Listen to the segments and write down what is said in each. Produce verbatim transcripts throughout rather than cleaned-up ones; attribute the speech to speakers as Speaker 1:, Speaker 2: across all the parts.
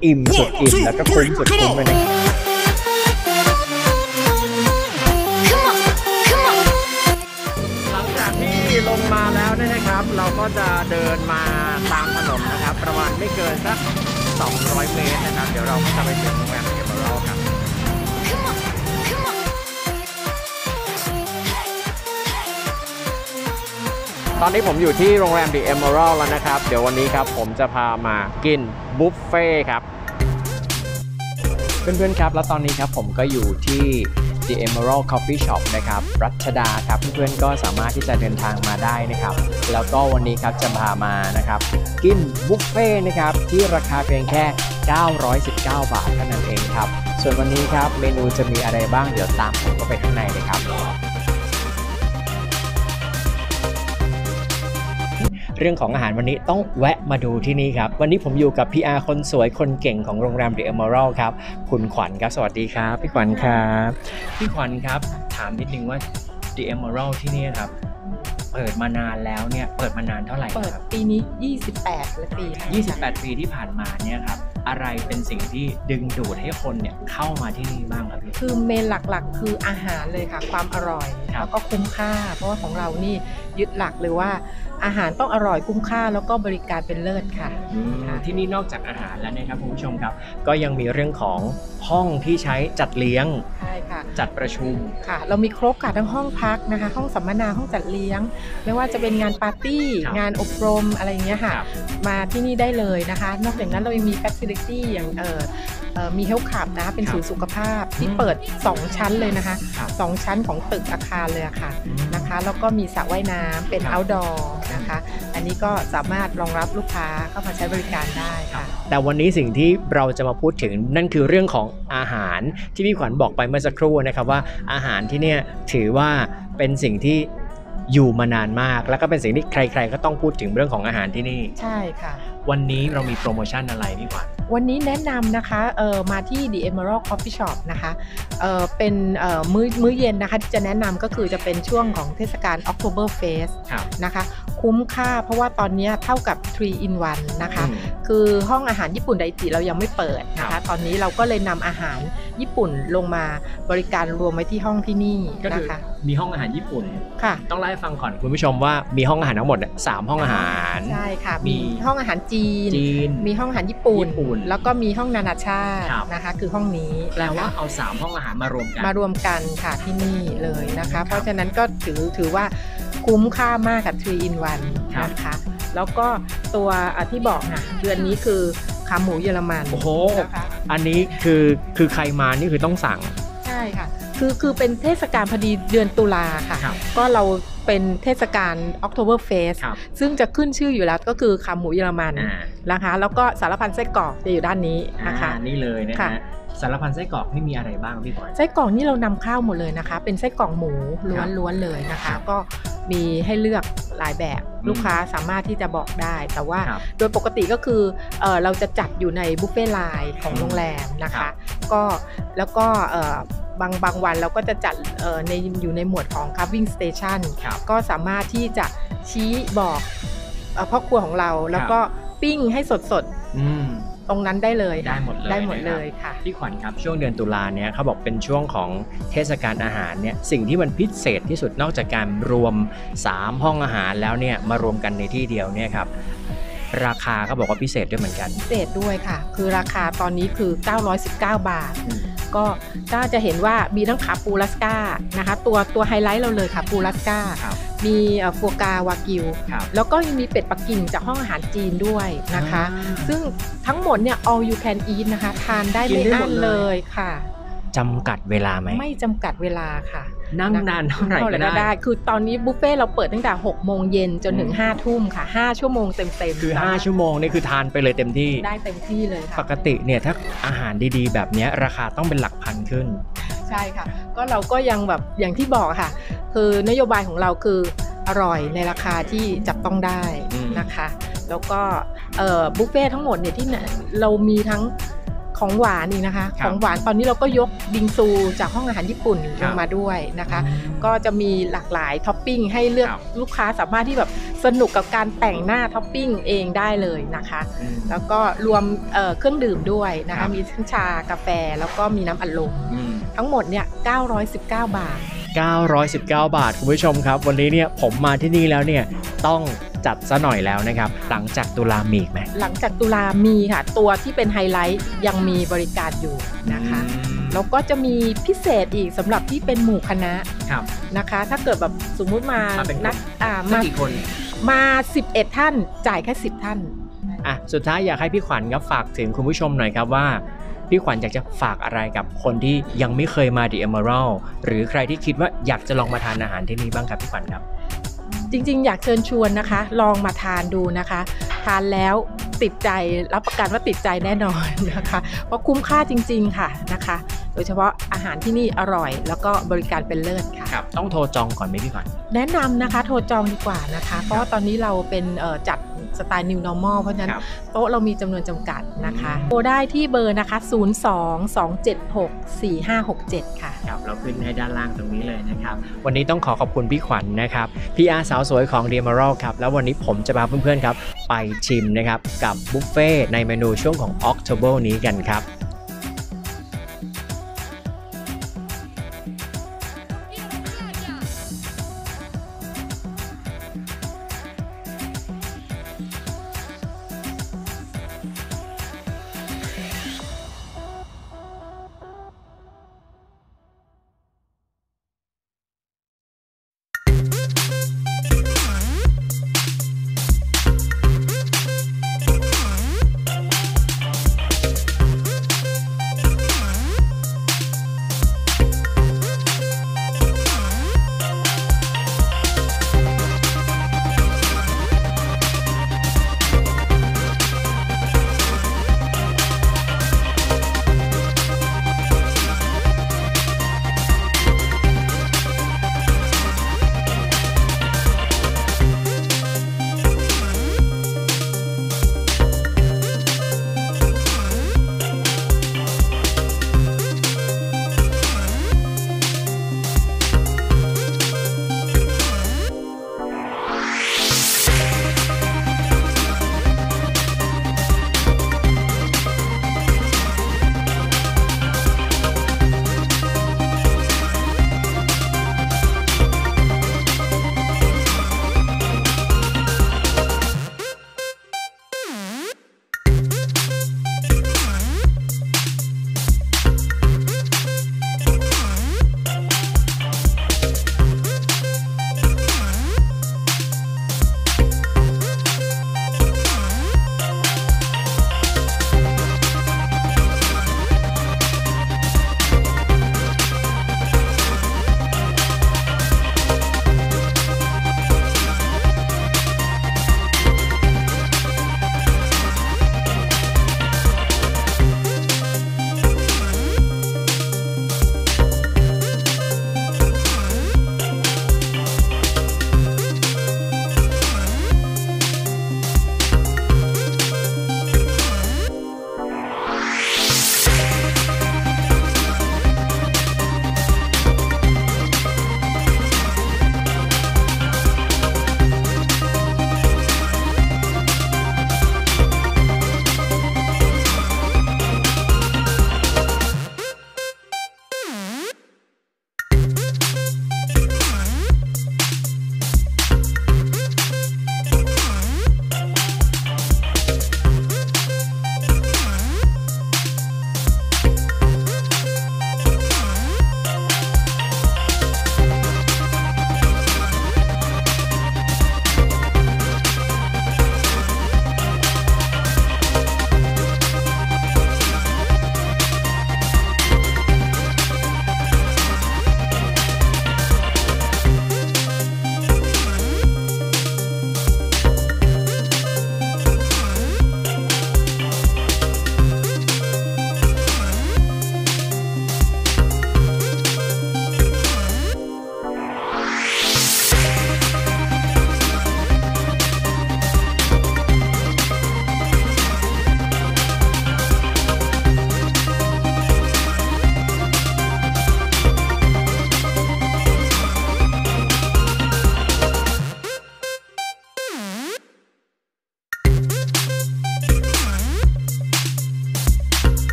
Speaker 1: อิ่มสุดอิ่มแล้วก็คุ้มสุดคุ้มเลยนะหลังจากที่ลงมาแล้วนะครับเราก็จะเดินมาตามถนนนะครับประมาณไม่เกินสักสองร้อยเมตรนะครับเดี๋ยวเราก็จะไปถึงโรงแรมเอเมอรัลด์ครับตอนนี้ผมอยู่ที่โรงแรม The Emerald แล้วนะครับเดี๋ยววันนี้ครับผมจะพามากินบุฟเฟ่ครับเพื่อนๆครับแล้วตอนนี้ครับผมก็อยู่ที่ The Emerald Coffee Shop นะครับรัชดาครับเพื่อนๆก็สามารถที่จะเดินทางมาได้นะครับแล้วก็วันนี้ครับจะพามานะครับกินบุฟเฟ่นะครับที่ราคาเพียงแค่เก้าร้อยสิบเก้าบาทเท่านั้นเองครับส่วนวันนี้ครับเมนูจะมีอะไรบ้างเดี๋ยวตามผมก็ไปข้างในเลยครับเรื่องของอาหารวันนี้ต้องแวะมาดูที่นี่ครับวันนี้ผมอยู่กับ พี อาร์ คนสวยคนเก่งของโรงแรม The Emerald ครับคุณขวัญครับสวัสดีครับพี่ขวัญครับพี่ขวัญครับถามนิดนึงว่า The Emerald ที่นี่ครับเปิดมานานแล้วเนี่ยเปิดมานานเท่าไหร่ครับเปิด
Speaker 2: ปีนี้ยี่สิบแปดปี
Speaker 1: ยี่สิบแปดปีที่ผ่านมาเนี่ยครับอะไรเป็นสิ่งที่ดึงดูดให้คนเนี่ยเข้ามาที่นี่บ้างครับพี่
Speaker 2: คือเมนหลักๆคืออาหารเลยค่ะความอร่อยแล้วก็คุ้มค่าเพราะว่าของเรานี่ยึดหลักเลยว่าอาหารต้องอร่อยคุ้มค่าแล้วก็บริการเป็นเลิศค่ะ
Speaker 1: ที่นี่นอกจากอาหารแล้วนะครับคุณผู้ชมครับก็ยังมีเรื่องของห้องที่ใช้จัดเลี้ยง
Speaker 2: ใช่ค่ะ
Speaker 1: จัดประชุม
Speaker 2: ค่ะเรามีครบค่ะทั้งห้องพักนะคะห้องสัมมนาห้องจัดเลี้ยงไม่ว่าจะเป็นงานปาร์ตี้งานอบรมอะไรอย่างเงี้ยค่ะมาที่นี่ได้เลยนะคะนอกจากนั้นเรายังมี facility อย่างเอ่อมีเฮลท์คลับนะเป็นศูนย์สุขภาพที่เปิดสองชั้นเลยนะคะสองชั้นของตึกอาคารเลยค่ะนะคะแล้วก็มีสระว่ายน้ำเป็น outdoor นะคะอันนี้ก็สามารถรองรับลูกค้าเข้ามาใช้บริการได้ค่ะ
Speaker 1: แต่วันนี้สิ่งที่เราจะมาพูดถึงนั่นคือเรื่องของอาหารที่พี่ขวัญบอกไปเมื่อสักครู่นะครับว่าอาหารที่เนี่ยถือว่าเป็นสิ่งที่อยู่มานานมากแล้วก็เป็นสิ่งที่ใครๆก็ต้องพูดถึงเรื่องของอาหารที่นี่
Speaker 2: ใช่ค่ะ
Speaker 1: วันนี้เรามีโปรโมชั่นอะไรพี่ขวัญ
Speaker 2: วันนี้แนะนำนะคะเออมาที่ The Emerald Coffee Shop นะคะเออเป็นเอ่อมื้อมื้อเย็นนะคะที่จะแนะนำก็คือจะเป็นช่วงของเทศกาล October Fest นะคะคุ้มค่าเพราะว่าตอนนี้เท่ากับ ทรี อิน วัน นะคะคือห้องอาหารญี่ปุ่นไดจิเรายังไม่เปิดนะคะตอนนี้เราก็เลยนำอาหารญี่ปุ่นลงมาบริการรวมไว้ที่ห้องที่นี่นะคะ
Speaker 1: มีห้องอาหารญี่ปุ่น
Speaker 2: ค่ะ
Speaker 1: ต้องเล่าให้ฟังก่อนคุณผู้ชมว่ามีห้องอาหารทั้งหมดสามห้องอาหาร
Speaker 2: ใช่ค่ะมีห้องอาหารจีนมีห้องอาหารญี่ปุ่นแล้วก็มีห้องนานาชาตินะคะคือห้องนี้
Speaker 1: แปลว่าเอาสามห้องอาหารมารวมกัน
Speaker 2: มารวมกันค่ะที่นี่เลยนะคะเพราะฉะนั้นก็ถือถือว่าคุ้มค่ามากกับ ทรี อิน วัน นะคะแล้วก็ตัวที่บอกนะเดือนนี้คือขาหมูเยอรมัน
Speaker 1: โอ้โหอันนี้คือคือใครมานี่คือต้องสั่ง
Speaker 2: ใช่ค่ะคือคือเป็นเทศกาลพอดีเดือนตุลาค่ะก็เราเป็นเทศกาล October Fest ซึ่งจะขึ้นชื่ออยู่แล้วก็คือขาหมูเยอรมันนะคะแล้วก็สารพันไส้กรอกจะอยู่ด้านนี้นะคะ
Speaker 1: นี่เลยนะฮะสารพันไส้กรอกไม่มีอะไรบ้างพี่ขวัญ
Speaker 2: ไส้กรอกนี่เรานำเข้าหมดเลยนะคะเป็นไส้กรอกหมูล้วนๆเลยนะคะก็มีให้เลือกหลายแบบลูกค้าสามารถที่จะบอกได้แต่ว่าโดยปกติก็คือเอ่อเราจะจัดอยู่ในบุฟเฟ่ไลน์ของโรงแรมนะคะก็แล้วก็เอ่อบางบางวันเราก็จะจัดเอ่อในอยู่ในหมวดของ carving station ก็สามารถที่จะชี้บอกพ่อครัวของเราแล้วก็ปิ้งให้สดๆตรงนั้นได้เลย
Speaker 1: ได้หมดเลย
Speaker 2: ได้หมดเลยค่ะ
Speaker 1: พี่ขวัญครับช่วงเดือนตุลาเนี่ยเขาบอกเป็นช่วงของเทศกาลอาหารเนี่ยสิ่งที่มันพิเศษที่สุดนอกจากการรวมสามห้องอาหารแล้วเนี่ยมารวมกันในที่เดียวเนี่ยครับราคาเขาบอกว่าพิเศษด้วยเหมือนกัน
Speaker 2: พิเศษด้วยค่ะคือราคาตอนนี้คือเก้าร้อยสิบเก้าบาทก็ถ้าจะเห็นว่ามีทั้งขาปูรัสก้านะคะตัวตัวไฮไลท์เราเลยค่ะปูรัสก้ามีฟัวกาวากิวแล้วก็ยังมีเป็ดปักกิ่งจากห้องอาหารจีนด้วยนะคะซึ่งทั้งหมดเนี่ย all you can eat นะคะทานได้ไม่อั้นเลยค่ะ
Speaker 1: จำกัดเวลาไหม
Speaker 2: ไม่จำกัดเวลาค่ะ
Speaker 1: นั่งนานเท่าไหร่ก็ได้
Speaker 2: คือตอนนี้บุฟเฟ่เราเปิดตั้งแต่หกโมงเย็นจนถึงห้าทุ่มค่ะห้าชั่วโมงเต็มๆ
Speaker 1: คือห้าชั่วโมงนี่คือทานไปเลยเต็มที่
Speaker 2: ได้เต็มที่เลยค่ะ
Speaker 1: ปกติเนี่ยถ้าอาหารดีๆแบบนี้ราคาต้องเป็นหลักพันขึ้น
Speaker 2: ใช่ค่ะก็เราก็ยังแบบอย่างที่บอกค่ะคือนโยบายของเราคืออร่อยในราคาที่จับต้องได้นะคะแล้วก็บุฟเฟ่ทั้งหมดเนี่ยที่เรามีทั้งของหวานอีกนะคะของหวานตอนนี้เราก็ยกบิงซูจากห้องอาหารญี่ปุ่นลงมาด้วยนะคะก็จะมีหลากหลายท็อปปิ้งให้เลือกลูกค้าสามารถที่แบบสนุกกับการแต่งหน้าท็อปปิ้งเองได้เลยนะคะแล้วก็รวม เอ่อ เครื่องดื่มด้วยนะคะมีทั้งชากาแฟแล้วก็มีน้ำอัดลมทั้งหมดเนี่ยเก้าร้อยสิบเก้าบาท
Speaker 1: เก้าร้อยสิบเก้าบาทคุณผู้ชมครับวันนี้เนี่ยผมมาที่นี่แล้วเนี่ยต้องจัดซะหน่อยแล้วนะครับหลังจากตุลามีอีกไหม
Speaker 2: หลังจากตุลามีค่ะตัวที่เป็นไฮไลท์ยังมีบริการอยู่นะคะแล้วก็จะมีพิเศษอีกสำหรับที่เป็นหมู่คณะนะคะถ้าเกิดแบบสมมุติมานักอ่ามากี่คนมาสิบเอ็ดท่านจ่ายแค่สิบท่าน
Speaker 1: อ่ะสุดท้ายอยากให้พี่ขวัญครับฝากถึงคุณผู้ชมหน่อยครับว่าพี่ขวัญอยากจะฝากอะไรกับคนที่ยังไม่เคยมา The Emerald หรือใครที่คิดว่าอยากจะลองมาทานอาหารที่นี่บ้างครับพี่ขวัญครับ
Speaker 2: จริงๆอยากเชิญชวนนะคะลองมาทานดูนะคะทานแล้วติดใจรับประกันว่าติดใจแน่นอนนะคะเพราะคุ้มค่าจริงๆค่ะนะคะโดยเฉพาะอาหารที่นี่อร่อยแล้วก็บริการเป็นเลิศค่ะ
Speaker 1: ครับต้องโทรจองก่อนไหมพี่ขวัญ
Speaker 2: แนะนำนะคะโทรจองดีกว่านะคะเพราะว่าตอนนี้เราเป็นจัดสไตล์ New Normal เพราะฉะนั้นโต๊ะเรามีจำนวนจำกัดนะคะโทรได้ที่เบอร์นะคะศูนย์ สอง สอง เจ็ด หก สี่ ห้า หก เจ็ดค่ะ
Speaker 1: ครับเราขึ้นให้ด้านล่างตรงนี้เลยนะครับวันนี้ต้องขอขอบคุณพี่ขวัญ นะครับพี่อาสาวสวยของ The Emerald ครับแล้ววันนี้ผมจะพาเพื่อนๆครับไปชิมนะครับกับบุฟเฟ่ในเมนูช่วงของ October นี้กันครับ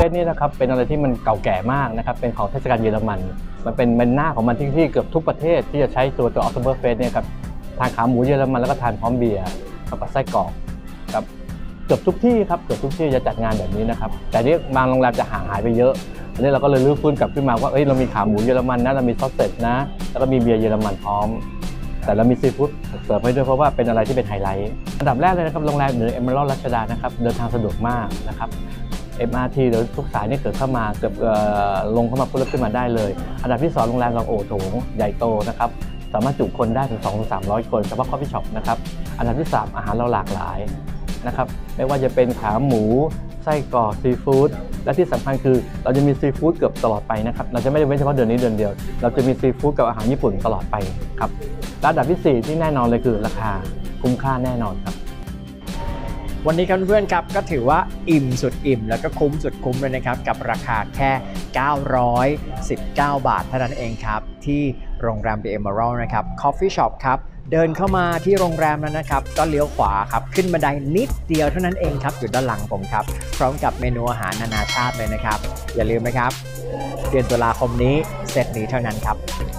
Speaker 3: สนี่นะครับเป็นอะไรที่มันเก่าแก่มากนะครับเป็นของเทศกาลเยอรมันมันเป็นมันหน้าของมันที่ที่เกือบทุกประเทศที่จะใช้ตัวตัว Oktoberfest เนี่ยครับทานขาหมูเยอรมันแล้วก็ทานพร้อมเบียร์กับไส้กรอกครับเกือบทุกที่ครับเกือบทุกที่จะจัดงานแบบนี้นะครับแต่นี่บางโรงแรมจะห่างหายไปเยอะอันนี้เราก็เลยรื้อฟื้นกลับขึ้นมาว่าเอ้ยเรามีขาหมูเยอรมันนะเรามีซอสเสร็จนะแล้วก็มีเบียร์เยอรมันพร้อมแต่เรามีซีฟู้ดเสิร์ฟให้ด้วยเพราะว่าเป็นอะไรที่เป็นไฮไลท์อันดับแรกเลยนะครับโรงแรมหรือ Emerald รัชดานะครับเดินทางสะดวกมากนะครับ เอ็ม อาร์ ที หรือทุกสายนี่เกิดเข้ามาเกือบลงเข้ามาปุ๊บแล้วขึ้นมาได้เลยอันดับที่สองโรงแรมเราโอโถงใหญ่โตนะครับสามารถจุคนได้ถึง สองถึงสามร้อย คนเฉพาะ Coffee Shop นะครับอันดับที่สามอาหารเราหลากหลายนะครับไม่ว่าจะเป็นขาหมูไส้กรอกซีฟู้ดและที่สำคัญคือเราจะมีซีฟู้ดเกือบตลอดไปนะครับเราจะไม่ได้เว้นเฉพาะเดือนนี้เดือนเดียวเราจะมีซีฟู้ดกับอาหารญี่ปุ่นตลอดไปครับและอันดับที่สี่ที่แน่นอนเลยคือราคาคุ้มค่าแน่นอนครับ
Speaker 1: วันนี้ครับเพื่อนๆครับก็ถือว่าอิ่มสุดอิ่มแล้วก็คุ้มสุดคุ้มเลยนะครับกับราคาแค่เก้าร้อยสิบเก้าบาทเท่านั้นเองครับที่โรงแรม The Emerald นะครับ Coffee Shop ครับเดินเข้ามาที่โรงแรมนั้นนะครับก็เลี้ยวขวาครับขึ้นบันไดนิดเดียวเท่านั้นเองครับอยู่ด้านหลังผมครับพร้อมกับเมนูอาหารนานาชาติเลยนะครับอย่าลืมนะครับเดือนตุลาคมนี้เซตนี้เท่านั้นครับ